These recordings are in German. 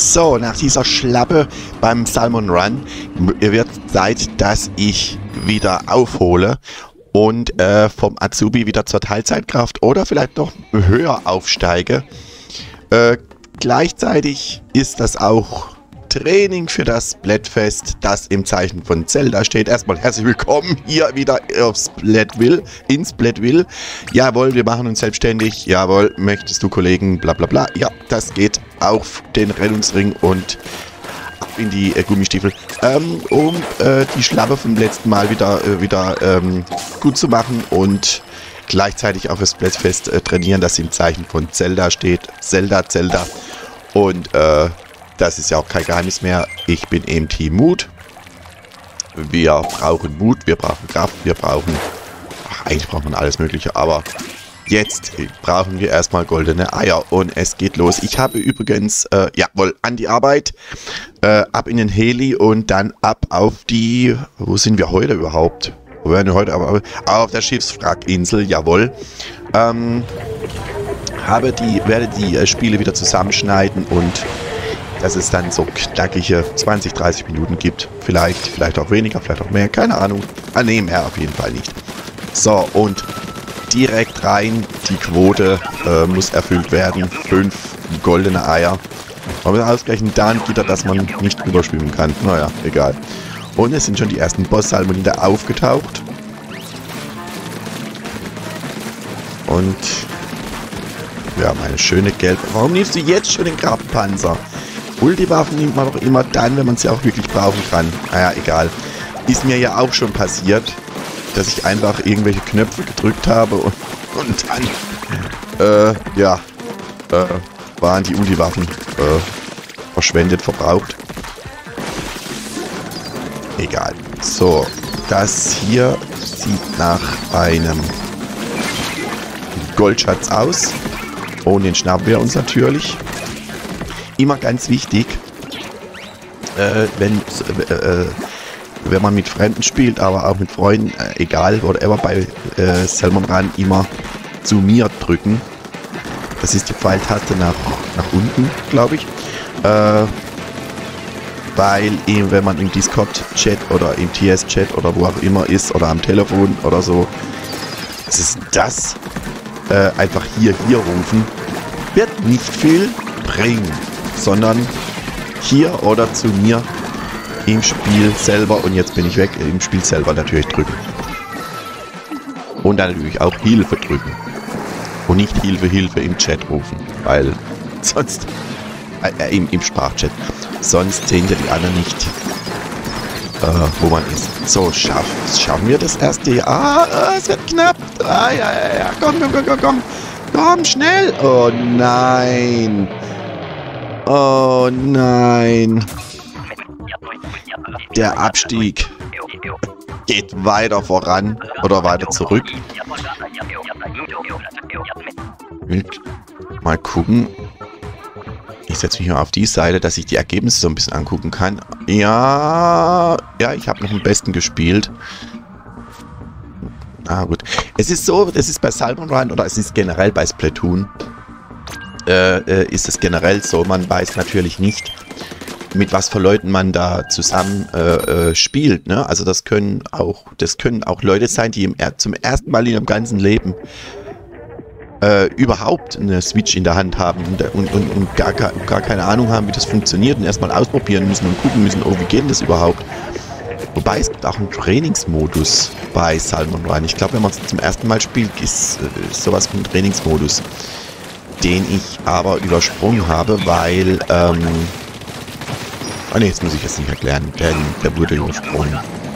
So, nach dieser Schlappe beim Salmon Run wird Zeit, dass ich wieder aufhole und vom Azubi wieder zur Teilzeitkraft oder vielleicht noch höher aufsteige. Gleichzeitig ist das auch Training für das Splatfest, das im Zeichen von Zelda steht. Erstmal herzlich willkommen hier wieder aufs Splattville, in Splattville. Jawohl, wir machen uns selbstständig. Jawohl, möchtest du Kollegen, bla bla bla. Ja, das geht auf den Rettungsring und in die Gummistiefel, um die Schlappe vom letzten Mal wieder gut zu machen und gleichzeitig auch das Splatfest trainieren, das im Zeichen von Zelda steht. Zelda. Und das ist ja auch kein Geheimnis mehr. Ich bin im Team Mut. Wir brauchen Mut, wir brauchen Kraft, wir brauchen... Ach, eigentlich braucht man alles Mögliche, aber jetzt brauchen wir erstmal goldene Eier und es geht los. Ich habe übrigens, jawohl, an die Arbeit, ab in den Heli und dann ab auf die... Wo sind wir heute überhaupt? Wo werden wir heute? Aber auf der Schiffswrackinsel, jawohl. Werde die Spiele wieder zusammenschneiden und dass es dann so knackige 20, 30 Minuten gibt. Vielleicht auch weniger, vielleicht auch mehr, keine Ahnung. Ah ne, mehr auf jeden Fall nicht. So, und direkt rein, die Quote muss erfüllt werden. 5 goldene Eier. Man muss ausgerechnet da ein Gitter, dass man nicht überschwimmen kann. Naja, egal. Und es sind schon die ersten Boss-Salmoniden aufgetaucht. Und wir haben eine schöne gelbe... Warum nimmst du jetzt schon den Krabbenpanzer? Ulti-Waffen nimmt man doch immer dann, wenn man sie auch wirklich brauchen kann. Naja, egal. Ist mir ja auch schon passiert, dass ich einfach irgendwelche Knöpfe gedrückt habe und dann, waren die Ulti-Waffen verschwendet, verbraucht. Egal. So, das hier sieht nach einem Goldschatz aus. Und den schnappen wir uns natürlich. Immer ganz wichtig, wenn man mit Fremden spielt, aber auch mit Freunden, egal, whatever, bei Salmon Run immer zu mir drücken. Das ist die Pfeiltaste nach unten, glaube ich. Weil eben, wenn man im Discord-Chat oder im TS-Chat oder wo auch immer ist oder am Telefon oder so, was ist das? Einfach hier rufen, wird nicht viel bringen, sondern hier oder zu mir im Spiel selber, und jetzt bin ich weg, im Spiel selber natürlich drücken. Und dann natürlich auch Hilfe drücken. Und nicht Hilfe im Chat rufen, weil sonst, im Sprachchat, sonst sehen ja die anderen nicht, wo man ist. So, schaffen wir das erste Jahr? Ah, es wird knapp. Ja, komm, schnell. Oh nein. Oh nein. Der Abstieg geht weiter voran oder weiter zurück. Mal gucken. Ich setze mich mal auf die Seite, dass ich die Ergebnisse so ein bisschen angucken kann. Ja, ich habe noch am besten gespielt. Ah, gut. Es ist so, das ist bei Salmon Run oder es ist generell bei Splatoon. Ist es generell so, man weiß natürlich nicht, mit was für Leuten man da zusammen spielt. Ne? Also das können auch Leute sein, die zum ersten Mal in ihrem ganzen Leben überhaupt eine Switch in der Hand haben und gar keine Ahnung haben, wie das funktioniert und erstmal ausprobieren müssen und gucken müssen, oh, wie geht das überhaupt? Wobei es gibt auch einen Trainingsmodus bei Salmon Run. Ich glaube, wenn man es zum ersten Mal spielt, ist sowas wie ein Trainingsmodus, den ich aber übersprungen habe, weil, jetzt muss ich es nicht erklären, denn der wurde übersprungen.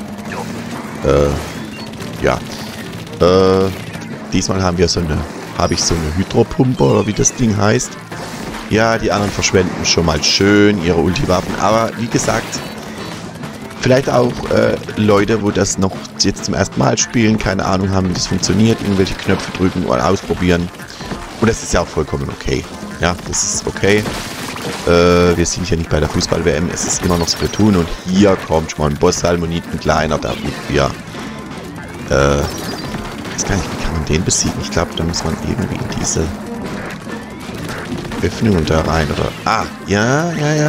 Diesmal habe ich so eine Hydropumpe, oder wie das Ding heißt. Ja, die anderen verschwenden schon mal schön ihre Ulti-Waffen, aber wie gesagt, vielleicht auch Leute, wo das noch jetzt zum ersten Mal spielen, keine Ahnung haben, wie das funktioniert, irgendwelche Knöpfe drücken oder ausprobieren. Und das ist ja auch vollkommen okay. Ja, das ist okay. Wir sind ja nicht bei der Fußball-WM, es ist immer noch Splatoon und hier kommt schon mal ein Boss-Salmonid, ein kleiner, damit wir, ich weiß gar nicht, wie kann man den besiegen? Ich glaube, da muss man irgendwie in diese Öffnungen da rein, oder? Ah, ja.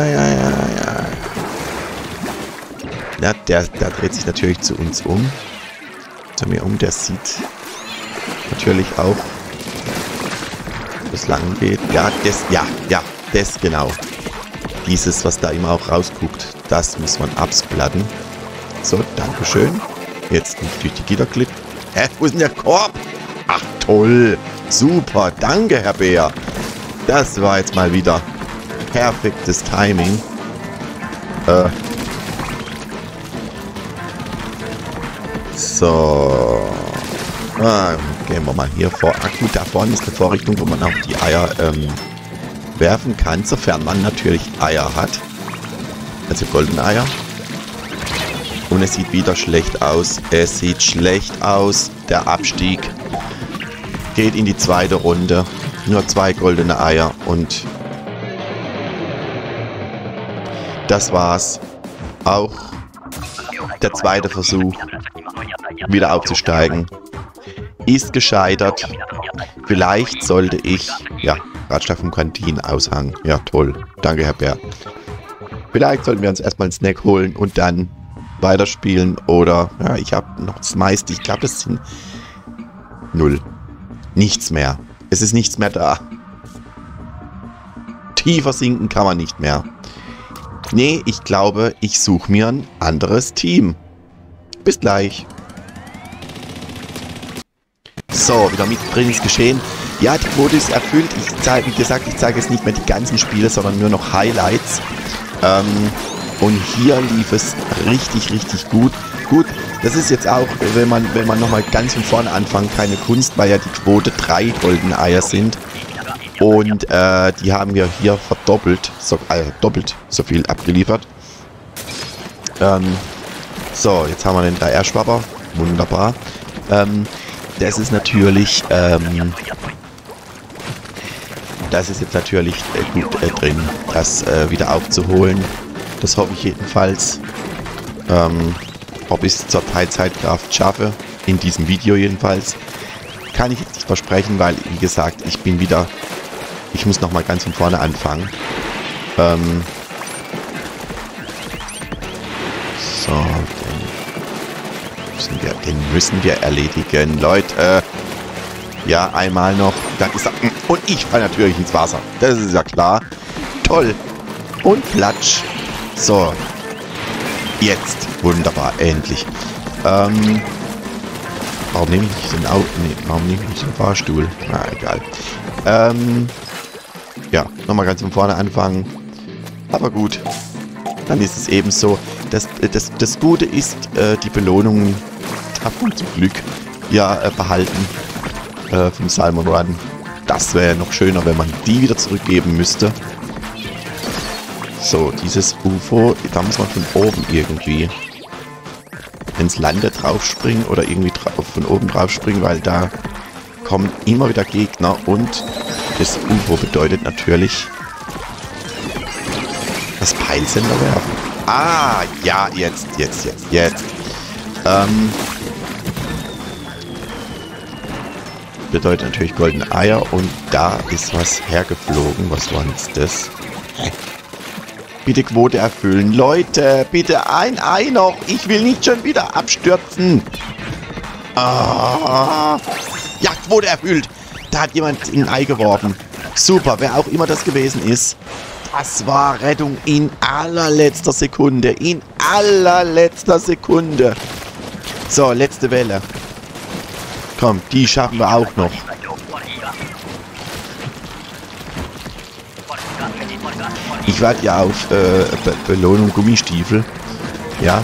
Ja, der dreht sich natürlich zu uns um. Zu mir um, der sieht natürlich auch, wo es lang geht. Ja, das genau. Dieses, was da immer auch rausguckt, das muss man absplatten. So, dankeschön. Jetzt nicht durch die Gitterklipp. Hä, wo ist denn der Korb? Ach, toll. Super, danke, Herr Bär. Das war jetzt mal wieder perfektes Timing. So. Gehen wir mal hier vor. Ah, gut, da vorne ist eine Vorrichtung, wo man auch die Eier werfen kann, sofern man natürlich Eier hat. Also goldene Eier. Und es sieht wieder schlecht aus. Es sieht schlecht aus. Der Abstieg geht in die zweite Runde. Nur 2 goldene Eier und das war's. Auch der zweite Versuch, wieder aufzusteigen, ist gescheitert. Vielleicht sollte ich, ja, Ratschlag vom Kantinenaushang. Ja, toll. Danke, Herr Bär. Vielleicht sollten wir uns erstmal einen Snack holen und dann weiterspielen. Oder, ja, ich habe noch das meiste. Ich glaube, das sind 0. Nichts mehr. Es ist nichts mehr da. Tiefer sinken kann man nicht mehr. Nee, ich glaube, ich suche mir ein anderes Team. Bis gleich. So, wieder mittendrin ist geschehen. Ja, die Quote ist erfüllt. Wie gesagt, ich zeige jetzt nicht mehr die ganzen Spiele, sondern nur noch Highlights. Und hier lief es richtig, richtig gut. Gut, das ist jetzt auch, wenn man nochmal ganz von vorne anfangen, keine Kunst, weil ja die Quote 3 goldene Eier sind. Und die haben wir hier verdoppelt, doppelt so viel abgeliefert. So, jetzt haben wir den 3R-Schwapper. Wunderbar. Das ist natürlich, das ist jetzt natürlich gut drin, das wieder aufzuholen. Das hoffe ich jedenfalls. Ob ich es zur Teilzeitkraft schaffe, in diesem Video jedenfalls, kann ich jetzt nicht versprechen, weil, wie gesagt, ich muss nochmal ganz von vorne anfangen. So, den müssen wir erledigen, Leute. Ja, einmal noch, dann ist er, und ich falle natürlich ins Wasser, das ist ja klar. Toll. Und Platsch. So. Jetzt. Wunderbar. Endlich. Warum nehme ich nicht den Auto? Nee, warum nehme ich nicht den Fahrstuhl? Na, egal. Ja, nochmal ganz von vorne anfangen. Aber gut. Dann ist es eben so. Das Gute ist, die Belohnungen darf man zum Glück ja behalten. Vom Salmon Run. Das wäre ja noch schöner, wenn man die wieder zurückgeben müsste. So, dieses UFO, da muss man von oben irgendwie ins Lande draufspringen oder irgendwie von oben draufspringen, weil da kommen immer wieder Gegner und das UFO bedeutet natürlich das Peilsender werfen. Ah, ja, jetzt. Bedeutet natürlich goldene Eier und da ist was hergeflogen. Was war jetzt das? Bitte Quote erfüllen. Leute, bitte ein Ei noch. Ich will nicht schon wieder abstürzen. Ah. Ja, Quote erfüllt. Da hat jemand ein Ei geworfen. Super, wer auch immer das gewesen ist. Das war Rettung in allerletzter Sekunde. In allerletzter Sekunde. So, letzte Welle. Komm, die schaffen wir auch noch. Ich warte ja auf Belohnung Gummistiefel. Ja,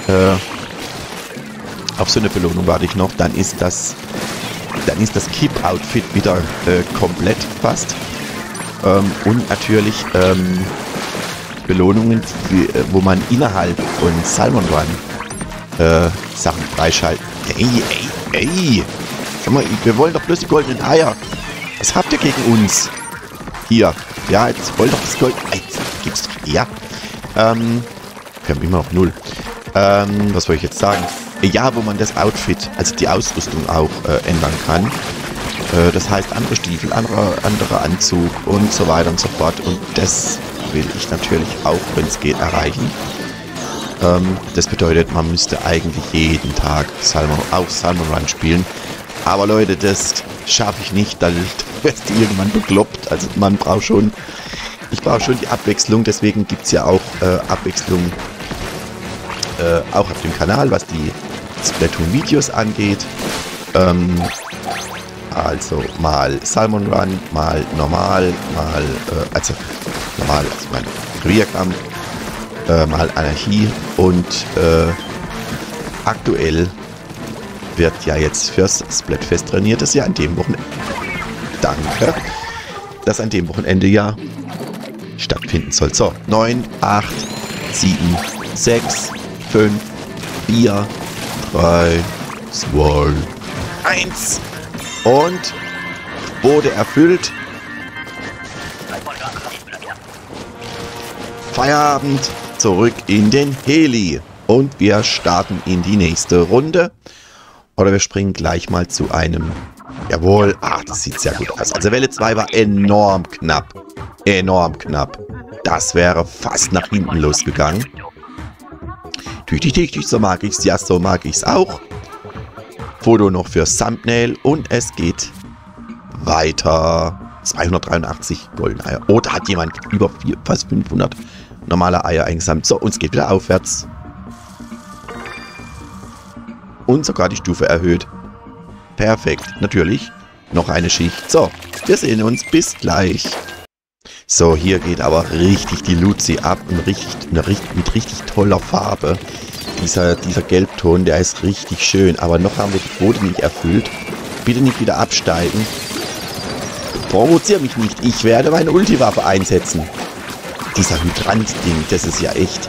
auf so eine Belohnung warte ich noch. Dann ist das Kipp-Outfit wieder komplett fast. Und natürlich Belohnungen, wo man innerhalb von Salmon Run Sachen freischalten. Ey! Sag mal, wir wollen doch bloß die goldenen Eier. Was habt ihr gegen uns? Hier. Ja, jetzt wollt doch das Gold. Jetzt gibt's doch. Ja. Wir haben immer noch 0. Was wollte ich jetzt sagen? Ja, wo man das Outfit, also die Ausrüstung auch ändern kann. Das heißt andere Stiefel, anderer Anzug und so weiter und so fort. Und das will ich natürlich auch, wenn es geht, erreichen. Das bedeutet, man müsste eigentlich jeden Tag Salmon Run spielen. Aber Leute, das schaffe ich nicht, da wirst du irgendwann bekloppt. Also man braucht schon, ich brauche schon die Abwechslung. Deswegen gibt es ja auch Abwechslung auch auf dem Kanal, was die Splatoon-Videos angeht. Also mal Salmon Run, mal normal, mal, normal, also mein Revierkampf, mal Anarchie und aktuell wird ja jetzt fürs Splatfest trainiert, das ja an dem Wochenende, danke, das an dem Wochenende ja stattfinden soll. So, 9, 8, 7, 6, 5, 4, 3, 2, 1 und wurde erfüllt. Feierabend, zurück in den Heli und wir starten in die nächste Runde. Oder wir springen gleich mal zu einem... Jawohl, ach, das sieht sehr gut aus. Also Welle 2 war enorm knapp. Enorm knapp. Das wäre fast nach hinten losgegangen. Tüchtig, so mag ich's. Ja, so mag ich's auch. Foto noch fürs Thumbnail und es geht weiter. 283 goldene Eier. Oh, da hat jemand über fast 500 normale Eier eingesammelt. So, uns geht wieder aufwärts. Und sogar die Stufe erhöht. Perfekt, natürlich. Noch eine Schicht. So, wir sehen uns. Bis gleich. So, hier geht aber richtig die Luzi ab. Mit richtig toller Farbe. Dieser Gelbton, der ist richtig schön. Aber noch haben wir die Quote nicht erfüllt. Bitte nicht wieder absteigen. Provoziere mich nicht. Ich werde meine Ultiwaffe einsetzen. Dieser Hydrant-Ding, das ist ja echt...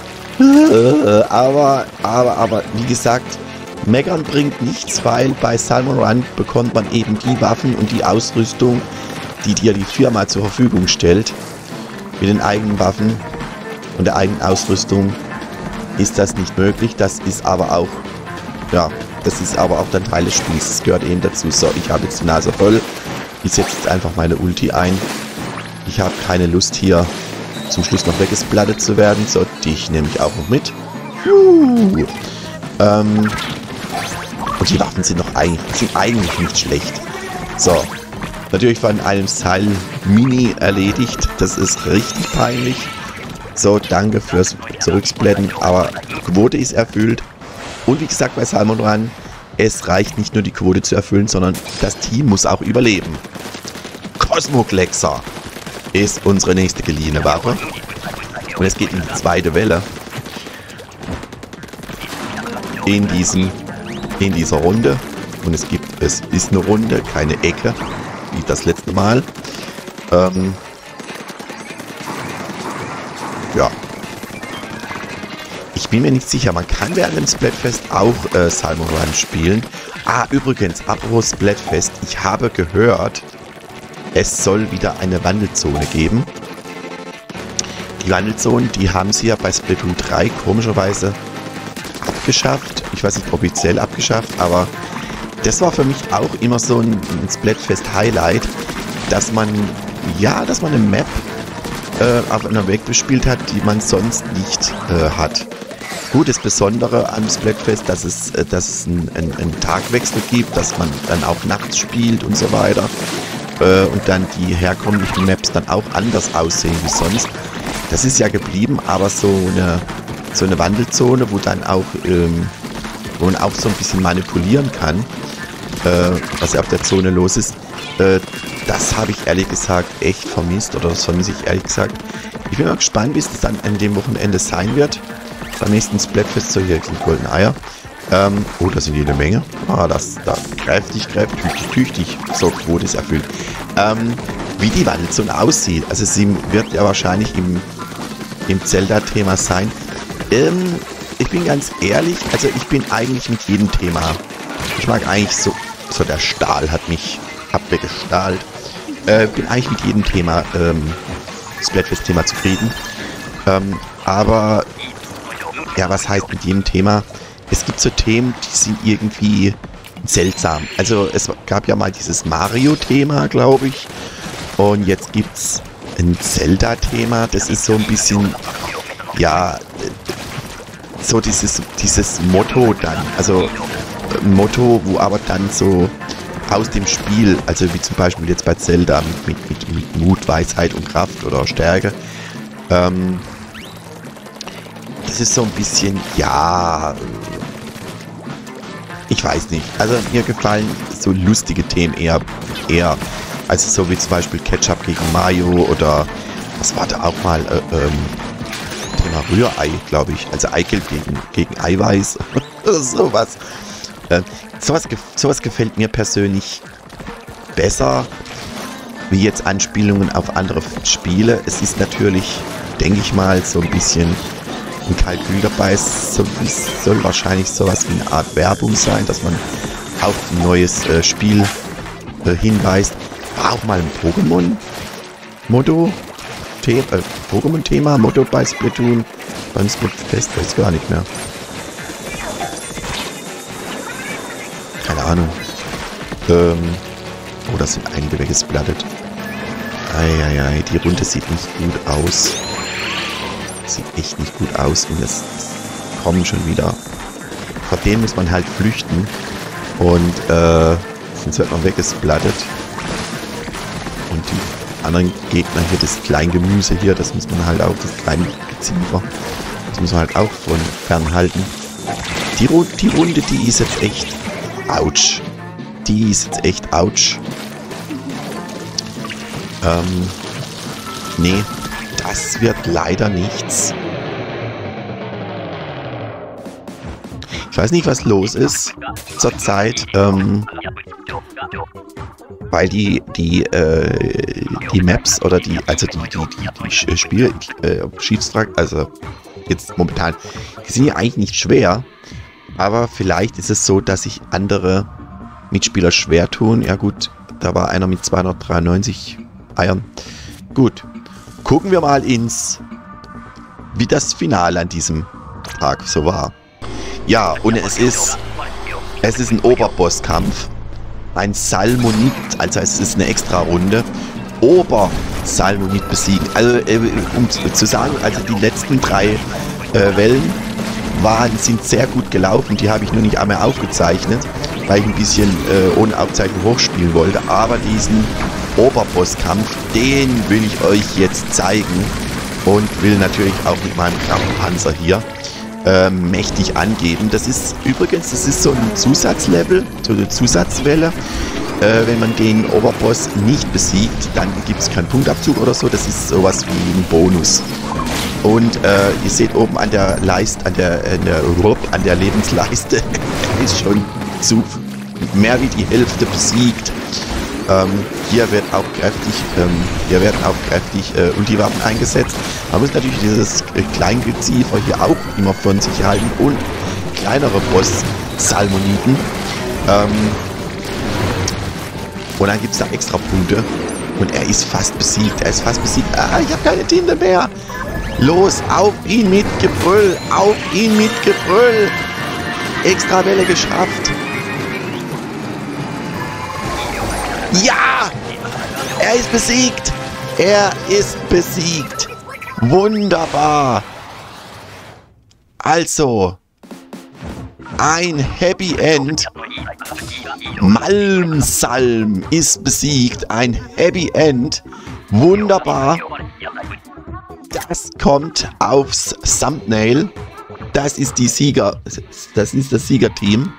Aber, wie gesagt... Meckern bringt nichts, weil bei Salmon Run bekommt man eben die Waffen und die Ausrüstung, die dir die Firma zur Verfügung stellt. Mit den eigenen Waffen und der eigenen Ausrüstung ist das nicht möglich. Das ist aber auch, ja, das ist aber auch dann Teil des Spiels. Das gehört eben dazu. So, ich habe jetzt die Nase voll. Ich setze jetzt einfach meine Ulti ein. Ich habe keine Lust hier zum Schluss noch weggesplattet zu werden. So, dich nehme ich auch noch mit. Und die Waffen sind eigentlich nicht schlecht. So. Natürlich von einem Seil Mini erledigt. Das ist richtig peinlich. So, danke fürs Zurücksplätten. Aber Quote ist erfüllt. Und wie gesagt, bei Salmon Run, es reicht nicht nur die Quote zu erfüllen, sondern das Team muss auch überleben. Cosmo-Glexer ist unsere nächste geliehene Waffe. Und es geht in die zweite Welle. In dieser Runde. Und es ist eine Runde, keine Ecke, wie das letzte Mal. Ja. Ich bin mir nicht sicher, man kann während dem Splatfest auch Salmon Run spielen. Ah, übrigens, apropos Splatfest, ich habe gehört, es soll wieder eine Wandelzone geben. Die Wandelzonen, die haben sie ja bei Splatoon 3 komischerweise abgeschafft. Ich weiß nicht, offiziell abgeschafft, aber das war für mich auch immer so ein Splatfest-Highlight, dass man eine Map auf einer Weg bespielt hat, die man sonst nicht hat. Gut, das Besondere am Splatfest, dass es einen Tagwechsel gibt, dass man dann auch nachts spielt und so weiter. Und dann die herkömmlichen Maps dann auch anders aussehen wie sonst. Das ist ja geblieben, aber so eine Wandelzone, wo dann auch wo man auch so ein bisschen manipulieren kann, was ja auf der Zone los ist, das habe ich ehrlich gesagt echt vermisst, oder das vermisse ich ehrlich gesagt. Ich bin mal gespannt, wie es dann an dem Wochenende sein wird. Beim nächsten Splatfest, so hier sind goldene Eier. Oh, das sind jede Menge. Ah, da kräftig, tüchtig. So, Quote ist erfüllt. Wie die Wandelzone aussieht, also sie wird ja wahrscheinlich im Zelda-Thema sein. Ich bin ganz ehrlich, also ich bin eigentlich mit jedem Thema, ich mag eigentlich so der Stahl hat mich abweggestahlt. Bin eigentlich mit jedem Thema, Splatfest-Thema zufrieden. Aber, ja, was heißt mit jedem Thema? Es gibt so Themen, die sind irgendwie seltsam. Also es gab ja mal dieses Mario-Thema, glaube ich. Und jetzt gibt es ein Zelda-Thema. Das ist so ein bisschen, ja, so dieses Motto dann. Also ein Motto, wo aber dann so aus dem Spiel, also wie zum Beispiel jetzt bei Zelda mit Mut, Weisheit und Kraft oder Stärke. Das ist so ein bisschen, ja, ich weiß nicht. Also mir gefallen so lustige Themen eher. Also so wie zum Beispiel Ketchup gegen Mayo oder was war da auch mal? Thema Rührei, glaube ich. Also Eigelb gegen Eiweiß. Oder sowas. Sowas gefällt mir persönlich besser, wie jetzt Anspielungen auf andere Spiele. Es ist natürlich, denke ich mal, so ein bisschen ein Kalkül dabei. Es soll wahrscheinlich sowas wie eine Art Werbung sein, dass man auf ein neues Spiel hinweist. War auch mal ein Pokémon-Thema, Motto bei Splatoon, beim Splatfest, weiß gar nicht mehr. Keine Ahnung. Oh, das sind einige weggesplattet. Eieiei, die Runde sieht nicht gut aus. Sieht echt nicht gut aus und es kommen schon wieder. Vor denen muss man halt flüchten und sonst wird man weggesplattet. Und die anderen Gegner hier, das Kleingemüse hier, das muss man halt auch, das kleine Geziefer, das muss man halt auch von fernhalten. Die Runde, die ist jetzt echt ouch. Die ist jetzt echt ouch. Nee, das wird leider nichts. Ich weiß nicht, was los ist zurzeit, weil die Maps oder die Spiel, Schiedsrichter, also jetzt momentan, die sind ja eigentlich nicht schwer, aber vielleicht ist es so, dass sich andere Mitspieler schwer tun. Ja gut, da war einer mit 293 Eiern. Gut, gucken wir mal wie das Finale an diesem Tag so war. Ja, und es ist ein Oberbosskampf. Ein Salmonid, also es ist eine extra Runde. Obersalmonid besiegen. Also, um zu sagen, also die letzten 3 Wellen sind sehr gut gelaufen. Die habe ich nur nicht einmal aufgezeichnet, weil ich ein bisschen ohne Aufzeichnung hochspielen wollte. Aber diesen Oberbosskampf, den will ich euch jetzt zeigen. Und will natürlich auch mit meinem Krabbenpanzer hier mächtig angeben. Das ist übrigens, so ein Zusatzlevel, so eine Zusatzwelle. Wenn man den Oberboss nicht besiegt, dann gibt es keinen Punktabzug oder so. Das ist sowas wie ein Bonus. Und ihr seht oben an der Leiste, an der Lebensleiste, ist schon mehr wie die Hälfte besiegt. Hier werden auch kräftig Ulti-Waffen eingesetzt. Man muss natürlich dieses Kleingeziefer hier auch immer von sich halten und kleinere Boss-Salmoniden. Und dann gibt es da extra Punkte. Und er ist fast besiegt. Ah, ich habe keine Tinte mehr. Los, auf ihn mit Gebrüll. Auf ihn mit Gebrüll. Extra Welle geschafft. Ja! Er ist besiegt. Er ist besiegt. Wunderbar. Also, ein Happy End. Malmsalm ist besiegt. Ein Happy End. Wunderbar. Das kommt aufs Thumbnail. Das ist das Siegerteam.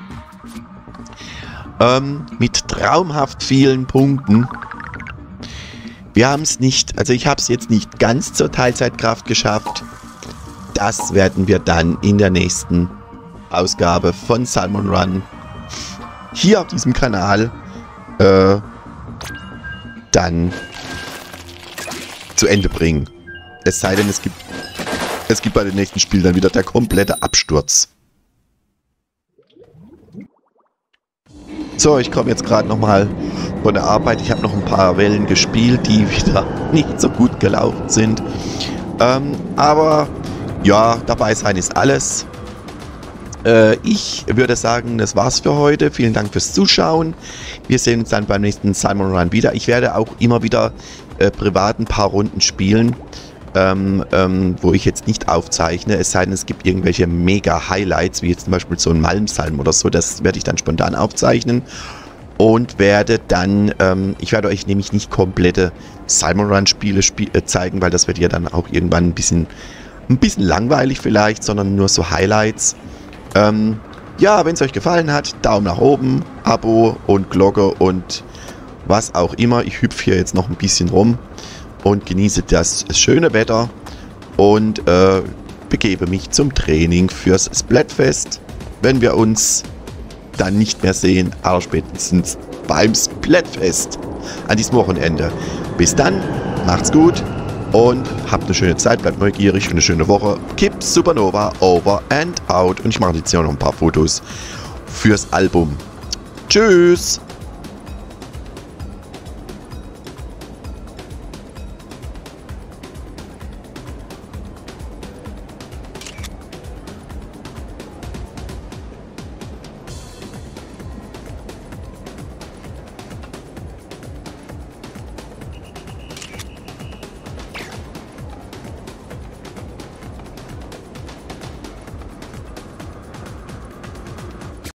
Mit traumhaft vielen Punkten. Wir haben es nicht, also ich habe es jetzt nicht ganz zur Teilzeitkraft geschafft. Das werden wir dann in der nächsten Ausgabe von Salmon Run hier auf diesem Kanal dann zu Ende bringen. Es sei denn, es gibt bei den nächsten Spielen dann wieder der komplette Absturz. So, ich komme jetzt gerade nochmal von der Arbeit. Ich habe noch ein paar Wellen gespielt, die wieder nicht so gut gelaufen sind. Aber ja, dabei sein ist alles. Ich würde sagen, das war's für heute. Vielen Dank fürs Zuschauen. Wir sehen uns dann beim nächsten Salmon Run wieder. Ich werde auch immer wieder privat ein paar Runden spielen, wo ich jetzt nicht aufzeichne. Es sei denn, es gibt irgendwelche Mega-Highlights, wie jetzt zum Beispiel so ein Malmsalm oder so. Das werde ich dann spontan aufzeichnen. Und werde dann, ich werde euch nämlich nicht komplette Salmon Run Spiele zeigen, weil das wird ja dann auch irgendwann ein bisschen langweilig vielleicht, sondern nur so Highlights. Ja, wenn es euch gefallen hat, Daumen nach oben, Abo und Glocke und was auch immer. Ich hüpfe hier jetzt noch ein bisschen rum und genieße das schöne Wetter und begebe mich zum Training fürs Splatfest, wenn wir uns dann nicht mehr sehen, aber spätestens beim Splatfest an diesem Wochenende. Bis dann, macht's gut und habt eine schöne Zeit, bleibt neugierig und eine schöne Woche. Keep Supernova over and out. Und ich mache jetzt hier noch ein paar Fotos fürs Album. Tschüss!